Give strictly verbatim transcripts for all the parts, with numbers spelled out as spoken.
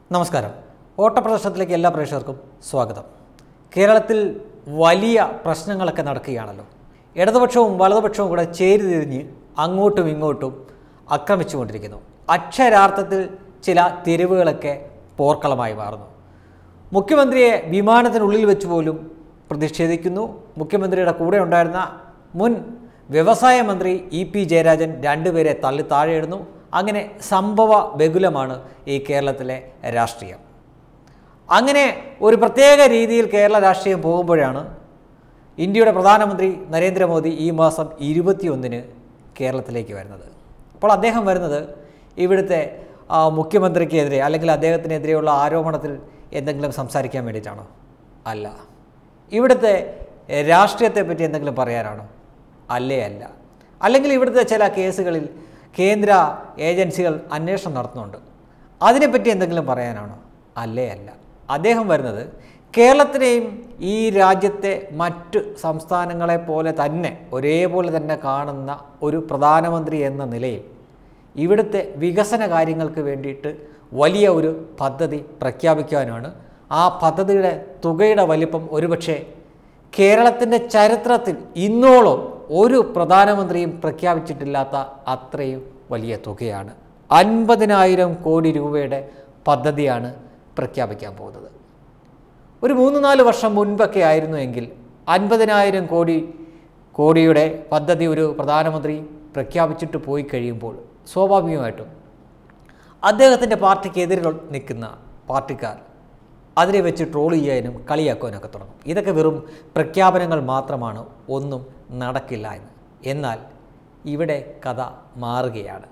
നമസ്കാരം. ഓട്ടപ്രദർശനത്തിലേക്ക് എല്ലാ പ്രേക്ഷകർക്കും സ്വാഗതം. കേരളത്തിൽ വലിയ പ്രശ്നങ്ങളൊക്കെ നടക്കുകയാണല്ലോ. ഇടതുപക്ഷവും വലതുപക്ഷവും കൂടെ ചേരിതിരിഞ്ഞ് അങ്ങോട്ടും ഇങ്ങോട്ടും ആക്രമിച്ചുകൊണ്ടിരിക്കുന്നു. അക്ഷരാർത്ഥത്തിൽ ചില തെരുവുകളൊക്കെ പോർക്കളമായി മാറുന്നു. മുഖ്യമന്ത്രിയെ വിമാനത്തിനുള്ളിൽ വെച്ച് പോലും പ്രതിഷേധിക്കുന്നു. മുഖ്യമന്ത്രിയുടെ കൂടെ ഉണ്ടായിരുന്ന മുൻ വ്യവസായ മന്ത്രി ഇ പി ജയരാജൻ രണ്ടുപേരെ തള്ളി താഴെയിടുന്നു. അങ്ങനെ സംഭവ ബഹുലമാണ് ഈ കേരളത്തിലെ രാഷ്ട്രീയം. അങ്ങനെ ഒരു പ്രത്യേക രീതിയിൽ കേരള രാഷ്ട്രീയം പോകുമ്പോഴാണ് ഇന്ത്യയുടെ പ്രധാനമന്ത്രി നരേന്ദ്രമോദി ഈ മാസം ഇരുപത്തിയൊന്നിന് കേരളത്തിലേക്ക് വരുന്നത്. അപ്പോൾ അദ്ദേഹം വരുന്നത് ഇവിടുത്തെ മുഖ്യമന്ത്രിക്കെതിരെ അല്ലെങ്കിൽ അദ്ദേഹത്തിനെതിരെയുള്ള ആരോപണത്തിൽ എന്തെങ്കിലും സംസാരിക്കാൻ വേണ്ടിയിട്ടാണോ? അല്ല. ഇവിടുത്തെ രാഷ്ട്രീയത്തെപ്പറ്റി എന്തെങ്കിലും പറയാനാണോ? അല്ലേ അല്ല. അല്ലെങ്കിൽ ഇവിടുത്തെ ചില കേസുകളിൽ കേന്ദ്ര ഏജൻസികൾ അന്വേഷണം നടത്തുന്നുണ്ട്, അതിനെപ്പറ്റി എന്തെങ്കിലും പറയാനാണോ? അല്ലേ അല്ല. അദ്ദേഹം വരുന്നത് കേരളത്തിനെയും ഈ രാജ്യത്തെ മറ്റ് സംസ്ഥാനങ്ങളെ പോലെ തന്നെ ഒരേപോലെ തന്നെ കാണുന്ന ഒരു പ്രധാനമന്ത്രി എന്ന നിലയിൽ ഇവിടുത്തെ വികസന കാര്യങ്ങൾക്ക് വേണ്ടിയിട്ട് വലിയ ഒരു പദ്ധതി പ്രഖ്യാപിക്കാനാണ്. ആ പദ്ധതിയുടെ തുകയുടെ വലിപ്പം ഒരുപക്ഷെ കേരളത്തിൻ്റെ ചരിത്രത്തിൽ ഇന്നോളം ഒരു പ്രധാനമന്ത്രിയും പ്രഖ്യാപിച്ചിട്ടില്ലാത്ത അത്രയും വലിയ തുകയാണ്. അൻപതിനായിരം കോടി രൂപയുടെ പദ്ധതിയാണ് പ്രഖ്യാപിക്കാൻ പോകുന്നത്. ഒരു മൂന്ന് നാല് വർഷം മുൻപൊക്കെ ആയിരുന്നു എങ്കിൽ അൻപതിനായിരം കോടി കോടിയുടെ പദ്ധതി ഒരു പ്രധാനമന്ത്രി പ്രഖ്യാപിച്ചിട്ട് പോയി കഴിയുമ്പോൾ സ്വാഭാവികമായിട്ടും അദ്ദേഹത്തിൻ്റെ പാർട്ടിക്കെതിരെ നിൽക്കുന്ന പാർട്ടിക്കാർ അതിനെ വെച്ച് ട്രോൾ ചെയ്യാനും കളിയാക്കാനൊക്കെ തുടങ്ങും. ഇതൊക്കെ വെറും പ്രഖ്യാപനങ്ങൾ മാത്രമാണ്, ഒന്നും നടക്കില്ല എന്ന്. എന്നാൽ ഇവിടെ കഥ മാറുകയാണ്.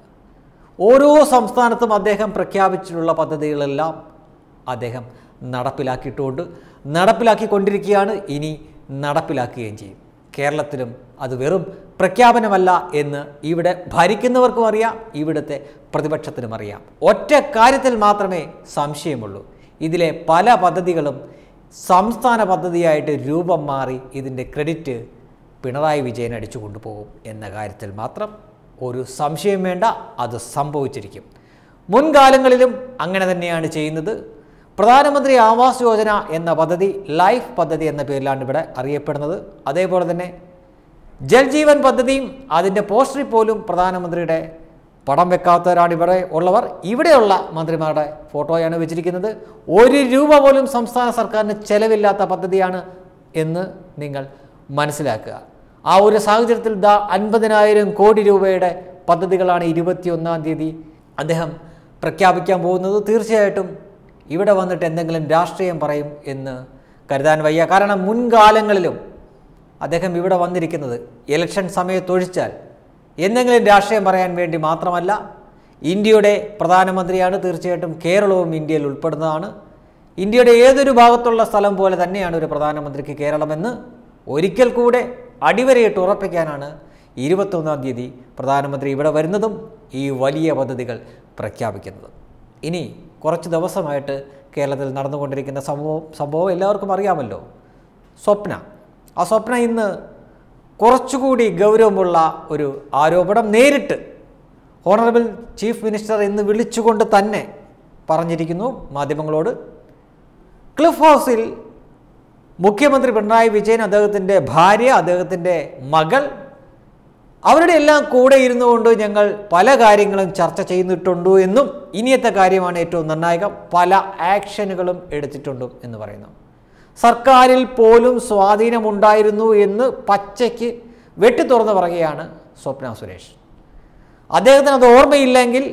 ഓരോ സംസ്ഥാനത്തും അദ്ദേഹം പ്രഖ്യാപിച്ചിട്ടുള്ള പദ്ധതികളെല്ലാം അദ്ദേഹം നടപ്പിലാക്കിയിട്ടുകൊണ്ട് നടപ്പിലാക്കിക്കൊണ്ടിരിക്കുകയാണ്. ഇനി നടപ്പിലാക്കുകയും ചെയ്യും. കേരളത്തിലും അത് വെറും പ്രഖ്യാപനമല്ല എന്ന് ഇവിടെ ഭരിക്കുന്നവർക്കും അറിയാം, ഇവിടുത്തെ പ്രതിപക്ഷത്തിനും അറിയാം. ഒറ്റ കാര്യത്തിൽ മാത്രമേ സംശയമുള്ളൂ. ഇതിലെ പല പദ്ധതികളും സംസ്ഥാന പദ്ധതിയായിട്ട് രൂപം മാറി ഇതിൻ്റെ ക്രെഡിറ്റ് പിണറായി വിജയൻ അടിച്ചു കൊണ്ടുപോകും എന്ന കാര്യത്തിൽ മാത്രം ഒരു സംശയം വേണ്ട. അത് സംഭവിച്ചിരിക്കും. മുൻകാലങ്ങളിലും അങ്ങനെ തന്നെയാണ് ചെയ്യുന്നത്. പ്രധാനമന്ത്രി ആവാസ് യോജന എന്ന പദ്ധതി ലൈഫ് പദ്ധതി എന്ന പേരിലാണ് ഇവിടെ അറിയപ്പെടുന്നത്. അതേപോലെ തന്നെ ജൽജീവൻ പദ്ധതിയും അതിൻ്റെ പോസ്റ്ററിൽ പോലും പ്രധാനമന്ത്രിയുടെ പടം വെക്കാത്തവരാണ് ഇവിടെ ഉള്ളവർ. ഇവിടെയുള്ള മന്ത്രിമാരുടെ ഫോട്ടോയാണ് വെച്ചിരിക്കുന്നത്. ഒരു രൂപ പോലും സംസ്ഥാന സർക്കാരിന് ചെലവില്ലാത്ത പദ്ധതിയാണ് എന്ന് നിങ്ങൾ മനസ്സിലാക്കുക. ആ ഒരു സാഹചര്യത്തിൽ ദാ അൻപതിനായിരം കോടി രൂപയുടെ പദ്ധതികളാണ് ഇരുപത്തിയൊന്നാം തീയതി അദ്ദേഹം പ്രഖ്യാപിക്കാൻ പോകുന്നത്. തീർച്ചയായിട്ടും ഇവിടെ വന്നിട്ട് എന്തെങ്കിലും രാഷ്ട്രീയം പറയും എന്ന് കരുതാൻ വയ്യ. കാരണം മുൻകാലങ്ങളിലും അദ്ദേഹം ഇവിടെ വന്നിരിക്കുന്നത് ഇലക്ഷൻ സമയത്തൊഴിച്ചാൽ എന്തെങ്കിലും രാഷ്ട്രീയം പറയാൻ വേണ്ടി മാത്രമല്ല. ഇന്ത്യയുടെ പ്രധാനമന്ത്രിയാണ്. തീർച്ചയായിട്ടും കേരളവും ഇന്ത്യയിൽ ഉൾപ്പെടുന്നതാണ്. ഇന്ത്യയുടെ ഏതൊരു ഭാഗത്തുള്ള സ്ഥലം പോലെ തന്നെയാണ് ഒരു പ്രധാനമന്ത്രിക്ക് കേരളമെന്ന് ഒരിക്കൽ കൂടെ അടിവരയിട്ട് ഉറപ്പിക്കാനാണ് ഇരുപത്തൊന്നാം തീയതി പ്രധാനമന്ത്രി ഇവിടെ വരുന്നതും ഈ വലിയ പദ്ധതികൾ പ്രഖ്യാപിക്കുന്നതും. ഇനി കുറച്ച് ദിവസമായിട്ട് കേരളത്തിൽ നടന്നുകൊണ്ടിരിക്കുന്ന സംഭവം സംഭവം എല്ലാവർക്കും അറിയാമല്ലോ. സ്വപ്ന ആ സ്വപ്ന ഇന്ന് കുറച്ചുകൂടി ഗൗരവമുള്ള ഒരു ആരോപണം നേരിട്ട് ഓണറബിൾ ചീഫ് മിനിസ്റ്റർ എന്ന് വിളിച്ചുകൊണ്ട് തന്നെ പറഞ്ഞിരിക്കുന്നു മാധ്യമങ്ങളോട്. ക്ലിഫ് ഹൗസിൽ മുഖ്യമന്ത്രി പിണറായി വിജയൻ, അദ്ദേഹത്തിൻ്റെ ഭാര്യ, അദ്ദേഹത്തിൻ്റെ മകൾ, അവരുടെ എല്ലാം കൂടെ ഇരുന്നു കൊണ്ട് ഞങ്ങൾ പല കാര്യങ്ങളും ചർച്ച ചെയ്തിട്ടുണ്ട് എന്നും ഇനിയത്തെ കാര്യമാണ് ഏറ്റവും നിർണായകം, പല ആക്ഷനുകളും എടുത്തിട്ടുണ്ട് എന്ന് പറയുന്നു. സർക്കാരിൽ പോലും സ്വാധീനമുണ്ടായിരുന്നു എന്ന് പച്ചയ്ക്ക് വെട്ടി തുറന്ന് പറയുകയാണ് സ്വപ്ന സുരേഷ്. അദ്ദേഹത്തിന് അത് ഓർമ്മയില്ലെങ്കിൽ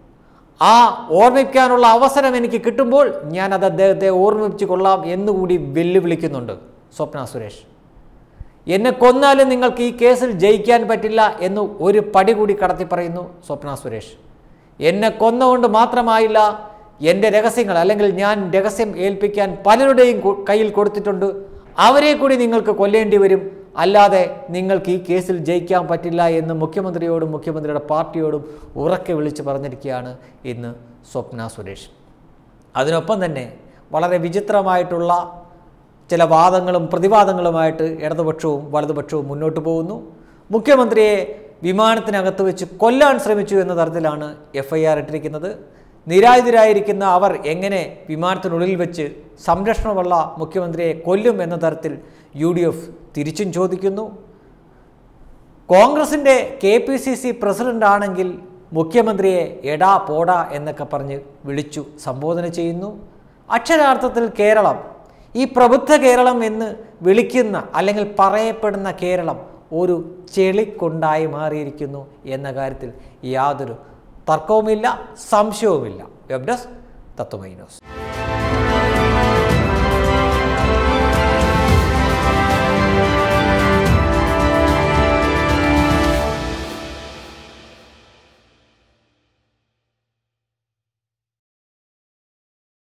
ആ ഓർമ്മിക്കാനുള്ള അവസരം എനിക്ക് കിട്ടുമ്പോൾ ഞാനത് അദ്ദേഹത്തെ ഓർമ്മിപ്പിച്ചു കൊള്ളാം എന്നുകൂടി വെല്ലുവിളിക്കുന്നുണ്ട് സ്വപ്ന സുരേഷ്. എന്നെ കൊന്നാലും നിങ്ങൾക്ക് ഈ കേസിൽ ജയിക്കാൻ പറ്റില്ല എന്ന് ഒരു പടി കൂടി കടത്തി പറയുന്നു സ്വപ്ന സുരേഷ്. എന്നെ കൊന്നുകൊണ്ട് മാത്രമായില്ല, എൻ്റെ രഹസ്യങ്ങൾ അല്ലെങ്കിൽ ഞാൻ രഹസ്യം ഏൽപ്പിക്കാൻ പലരുടെയും കയ്യിൽ കൊടുത്തിട്ടുണ്ട്, അവരെ കൂടി നിങ്ങൾക്ക് കൊല്ലേണ്ടി വരും, അല്ലാതെ നിങ്ങൾക്ക് ഈ കേസിൽ ജയിക്കാൻ പറ്റില്ല എന്ന് മുഖ്യമന്ത്രിയോടും മുഖ്യമന്ത്രിയുടെ പാർട്ടിയോടും ഉറക്കെ വിളിച്ച് പറഞ്ഞിരിക്കുകയാണ് ഇന്ന് സ്വപ്ന സുരേഷ്. അതിനൊപ്പം തന്നെ വളരെ വിചിത്രമായിട്ടുള്ള ചില വാദങ്ങളും പ്രതിവാദങ്ങളുമായിട്ട് ഇടതുപക്ഷവും വലതുപക്ഷവും മുന്നോട്ട് പോകുന്നു. മുഖ്യമന്ത്രിയെ വിമാനത്തിനകത്ത് വെച്ച് കൊല്ലാൻ ശ്രമിച്ചു എന്ന തരത്തിലാണ് എഫ് ഐ ആർ ഇട്ടിരിക്കുന്നത്. നിരായുധരായിരിക്കുന്ന അവർ എങ്ങനെ വിമാനത്തിനുള്ളിൽ വെച്ച് സംരക്ഷണമുള്ള മുഖ്യമന്ത്രിയെ കൊല്ലും എന്ന തരത്തിൽ യു ഡി എഫ് തിരിച്ചും ചോദിക്കുന്നു. കോൺഗ്രസിൻ്റെ K P C C president ആണെങ്കിൽ മുഖ്യമന്ത്രിയെ എടാ പോടാ എന്നൊക്കെ പറഞ്ഞ് വിളിച്ചു സംബോധന ചെയ്യുന്നു. അക്ഷരാർത്ഥത്തിൽ കേരളം, ഈ പ്രബുദ്ധ കേരളം എന്ന് വിളിക്കുന്ന അല്ലെങ്കിൽ പറയപ്പെടുന്ന കേരളം ഒരു ചെളിക്കൊണ്ടായി മാറിയിരിക്കുന്നു എന്ന കാര്യത്തിൽ യാതൊരു തർക്കവുമില്ല, സംശയവുമില്ല. Web desk Tatwamayi news.